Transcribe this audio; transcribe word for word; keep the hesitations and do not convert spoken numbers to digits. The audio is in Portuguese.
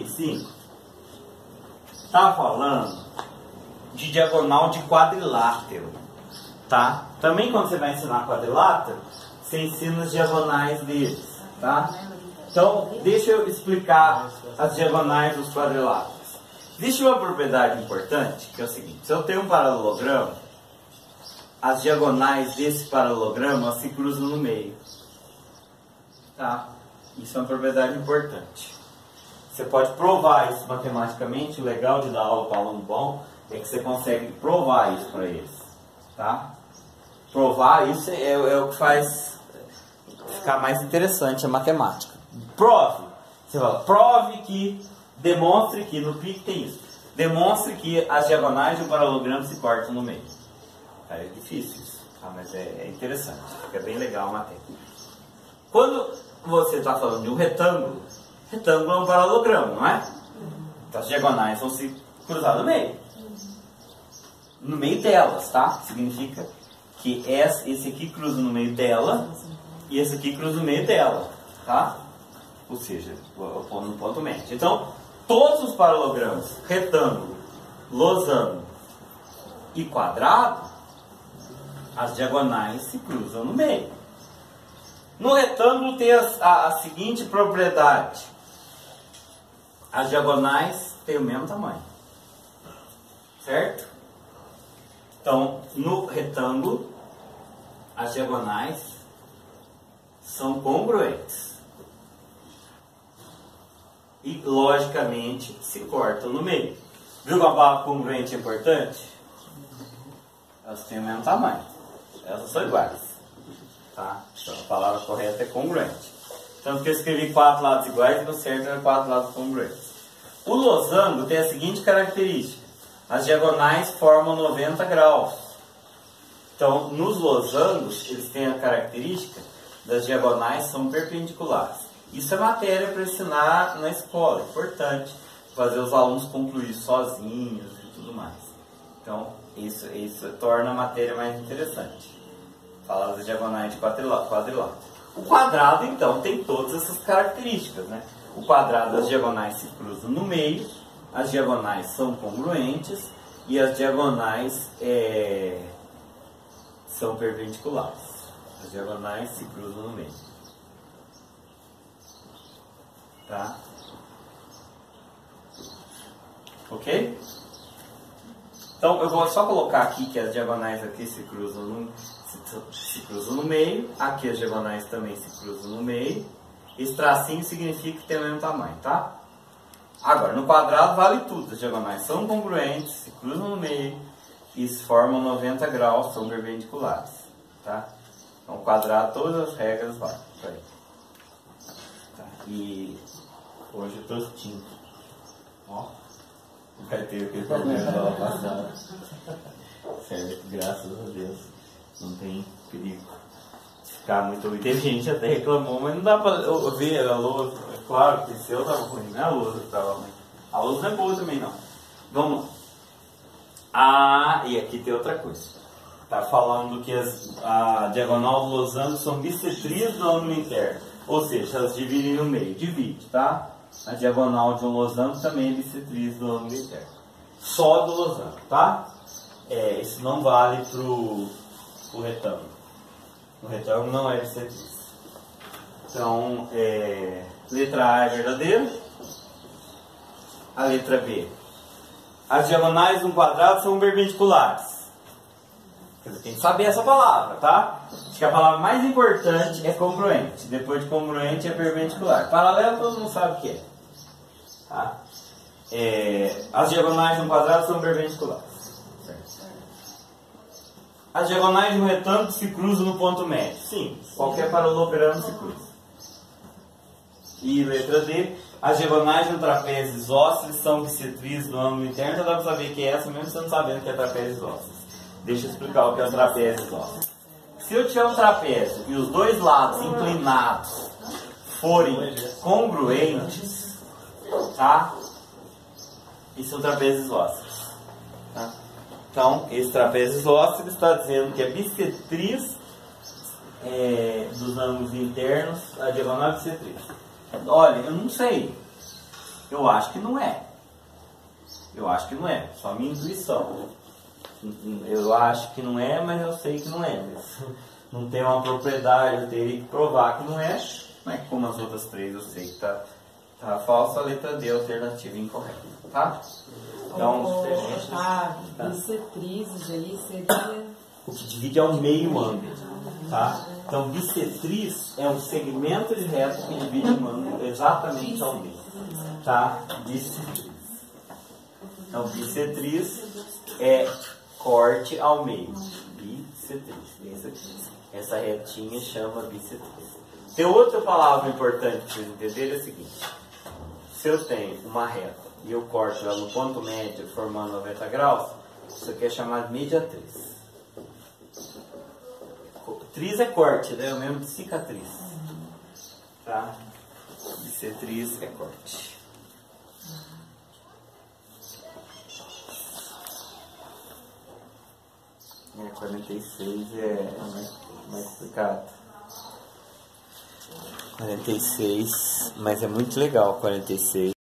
e cinco está falando de diagonal de quadrilátero, tá? Também quando você vai ensinar quadrilátero, você ensina as diagonais deles, tá? Então, deixa eu explicar as diagonais dos quadriláteros. Existe uma propriedade importante, que é o seguinte: se eu tenho um paralelogramo, as diagonais desse paralelogramo se cruzam no meio, tá? Isso é uma propriedade importante. Você pode provar isso matematicamente. O legal de dar aula para aluno bom é que você consegue provar isso para eles, tá? Provar isso é, é o que faz ficar mais interessante a matemática. Prove. Você fala, prove que, demonstre que, no P I C tem isso. Demonstre que as diagonais de um paralelogramo se cortam no meio. Tá, é difícil isso, tá? Mas é, é interessante, fica bem legal a matéria. Quando você está falando de um retângulo, retângulo é um paralelogramo, não é? Então as diagonais vão se cruzar no meio. No meio delas, tá? Significa que esse aqui cruza no meio dela e esse aqui cruza no meio dela, tá? Ou seja, o ponto no ponto mente. Então, todos os paralelogramas, retângulo, losango e quadrado, as diagonais se cruzam no meio. No retângulo tem a, a, a seguinte propriedade: as diagonais têm o mesmo tamanho, certo? Então, no retângulo, as diagonais são congruentes e, logicamente, se cortam no meio. Viu que a palavra congruente é importante? Elas têm o mesmo tamanho, elas são iguais, tá? Então, a palavra correta é congruente. Tanto que eu escrevi quatro lados iguais e no certo era quatro lados congruentes. O losango tem a seguinte característica: as diagonais formam noventa graus. Então, nos losangos, eles têm a característica das diagonais são perpendiculares. Isso é matéria para ensinar na escola, é importante fazer os alunos concluir sozinhos e tudo mais. Então, isso, isso torna a matéria mais interessante. Falar das diagonais de quadrilátero. O quadrado, então, tem todas essas características, né? O quadrado, as diagonais se cruzam no meio, as diagonais são congruentes e as diagonais é, são perpendiculares. As diagonais se cruzam no meio. Tá? Ok? Então eu vou só colocar aqui que as diagonais aqui se cruzam no, se, se cruzam no meio. Aqui as diagonais também se cruzam no meio. Esse tracinho significa que tem o mesmo tamanho, tá? Agora, no quadrado vale tudo. As diagonais são congruentes, se cruzam no meio e se formam noventa graus, são perpendiculares, tá? Então, o quadrado, todas as regras valem. Tá? E hoje eu tô extinto. Ó, não vai ter aquele problema da aula passada. Certo, graças a Deus. Não tem perigo de ficar muito ruim. Teve gente até reclamou, mas não dá pra ver a lousa. É claro que se eu tava ruim, não é a lousa que tava ruim. A lousa não é boa também, não. Vamos lá. Ah, e aqui tem outra coisa. Está falando que as, a diagonal do losango são bissetrias do ângulo interno. Ou seja, elas dividem no meio. Divide, tá? A diagonal de um losango também é bissetriz do ângulo interno. Só do losango, tá? É, isso não vale para o retângulo. O retângulo não é bissetriz. Então, é, letra A é verdadeira. A letra B. As diagonais de um quadrado são perpendiculares. Tem que saber essa palavra, tá? Acho que a palavra mais importante é congruente. Depois de congruente é perpendicular. Paralelo todo mundo sabe o que é. Tá? É, as diagonais de um quadrado são perpendiculares. Certo. As diagonais de um retângulo se cruzam no ponto médio. Sim, qualquer paralelogramo se cruza. E letra D. As diagonais de um trapézio isósceles são bissetrizes do ângulo interno. Já dá para saber que é essa, mesmo você não sabendo que é trapézio isósceles. Deixa eu explicar o que é um trapézio isósceles. Se eu tiver um trapézio e os dois lados inclinados forem congruentes, tá? Isso é um trapézio isósceles. Tá? Então, esse trapézio isósceles está dizendo que a bissetriz é, dos ângulos internos, a diagonal é bissetriz. Olha, eu não sei. Eu acho que não é. Eu acho que não é. Só a minha intuição. Eu acho que não é, mas eu sei que não é. Não tem uma propriedade, eu teria que provar que não é. Mas como as outras três eu sei que tá, tá falsa, a letra D é a alternativa incorreta. Tá? Então, oh, diferente. Ah, bissetrizes aí seria... O que divide é o meio ângulo. Tá? Então, bissetriz é um segmento de reto que divide um ângulo exatamente ao meio. Tá? Bissetriz. Então, bissetriz é corte ao meio. Bissetriz. Essa retinha chama bissetriz. Tem outra palavra importante para vocês entenderem, é o seguinte. Se eu tenho uma reta e eu corto ela no ponto médio formando noventa graus, isso aqui é chamado de mediatriz. Triz é corte, né? É o mesmo de cicatriz. Tá? Bissetriz é corte. É, quarenta e seis é mais, mais complicado. quarenta e seis, mas é muito legal quarenta e seis.